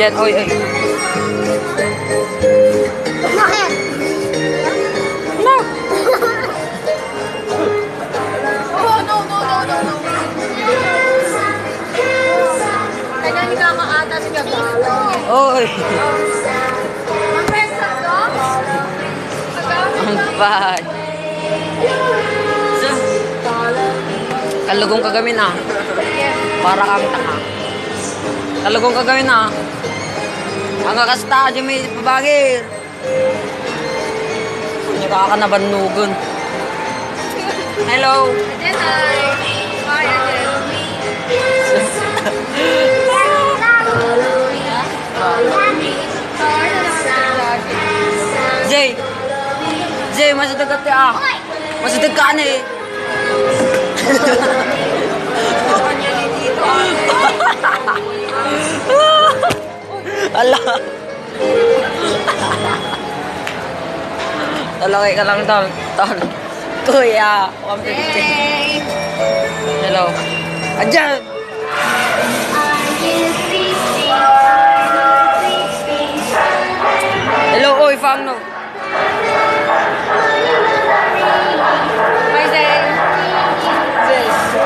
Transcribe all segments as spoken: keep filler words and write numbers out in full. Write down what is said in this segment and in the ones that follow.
Jen, oy, oy. Bakit? No. Oh, no, no, no, no, no. Kaya hindi ka maata sa gagala. Oy. Ang pesa ko? Ang bad. Kalugong kagamin ah. Para kang tanga. Kalugong kagamin ah. Ang kakasta dyan may babagir. Hindi ka ka nabanugon. Hello. Aden, hi. Hi, Aden. Jay. Jay, masih dekat ya. Masih dekat nih. Alah. Tolong ka lang tol. Tol. Kuya, one fifty. Hello. Ajan. Hello, oy, Fang no. Hi, Zay. Zay.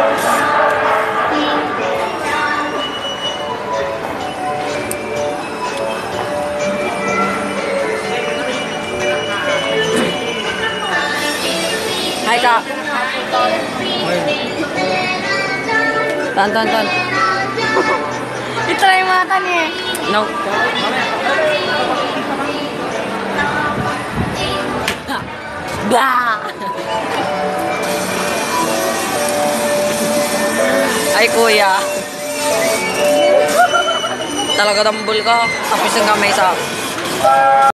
Hai kak. Tan tan tan. Itry mata nih. No. Bah. Ay kuya. Talaga tambol ka. Tapos ang kamay sa